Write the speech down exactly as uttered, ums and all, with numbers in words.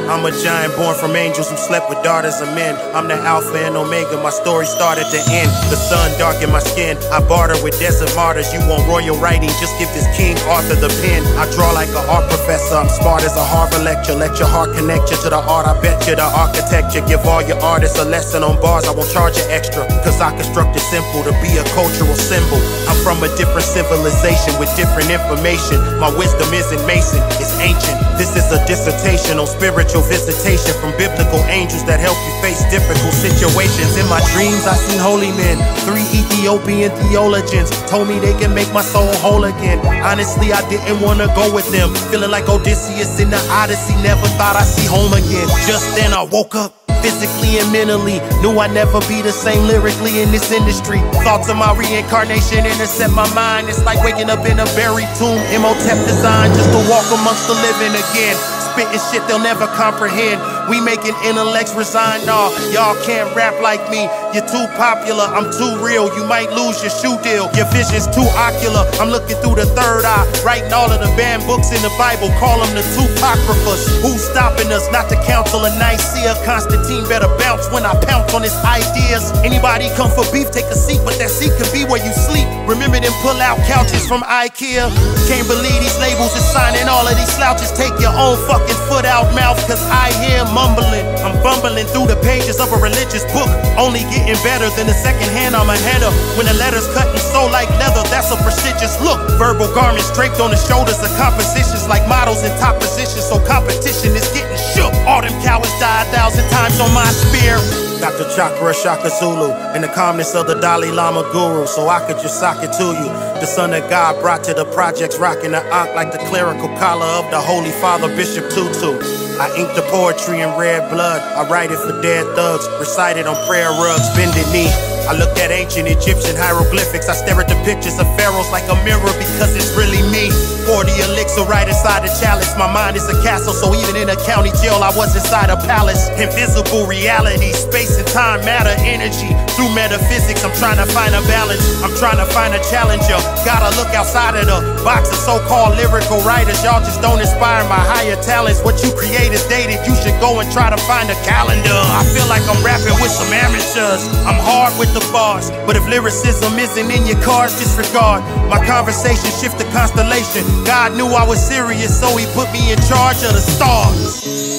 I'm a giant born from angels who slept with daughters of men. I'm the Alpha and Omega, my story started to end. The sun darkened my skin, I barter with desert martyrs. You want royal writing, just give this King Arthur the pen. I draw like an art professor, I'm smart as a Harvard lecture. Let your heart connect you to the art, I bet you the architecture. Give all your artists a lesson on bars, I won't charge you extra, cause I construct it simple to be a cultural symbol. I'm from a different civilization with different information. My wisdom isn't Mason, it's ancient. This is a dissertation on spiritual visitation from biblical angels that help you face difficult situations. In my dreams I seen holy men, three Ethiopian theologians told me they can make my soul whole again. Honestly, I didn't wanna go with them, feeling like Odysseus in the Odyssey. Never thought I'd see home again. Just then I woke up, physically and mentally, knew I'd never be the same lyrically in this industry. Thoughts of my reincarnation intercept my mind. It's like waking up in a buried tomb, Imhotep design, just to walk amongst the living again. Spitting shit they'll never comprehend. We making intellects resign. Nah, y'all can't rap like me. You're too popular, I'm too real. You might lose your shoe deal. Your vision's too ocular, I'm looking through the third eye. Writing all of the banned books in the Bible, call them the two apocryphas. Who's stopping us? Not the Council of Nicaea. Constantine better bounce when I pounce on his ideas. Anybody come for beef, take a seat, but that seat could be where you sleep. Remember them pull-out couches from IKEA? Can't believe these labels is signing all of these slouches. Take your own fucking foot out mouth, cause I hear mumbling. I'm fumbling through the pages of a religious book, only getting better than the second hand on my header. When the letters cut and sew like leather, that's a prestigious look. Verbal garments draped on the shoulders of compositions like models in top positions, so competition is getting shook. All them cowards die a thousand times on my spear. Got the chakra Shaka Zulu and the calmness of the Dalai Lama guru, so I could just sock it to you. The son of God brought to the projects, rocking the ankh like the clerical collar of the Holy Father Bishop Tutu. I ink the poetry in red blood, I write it for dead thugs, recite it on prayer rugs, bended knee. I look at ancient Egyptian hieroglyphics, I stare at the pictures of pharaohs like a mirror because it's really me. Pour the elixir right inside the chalice, my mind is a castle, so even in a county jail I was inside a palace. Invisible reality, space and time, matter, energy. Through metaphysics I'm trying to find a balance, I'm trying to find a challenger. Gotta look outside of the box of so-called lyrical writers. Y'all just don't inspire my higher talents. What you create is dated, you should go and try to find a calendar. I feel like I'm rapping with some amateurs, I'm hard with the bars, but if lyricism isn't in your cards, disregard. My conversation shift the constellation. God knew I was serious, so he put me in charge of the stars.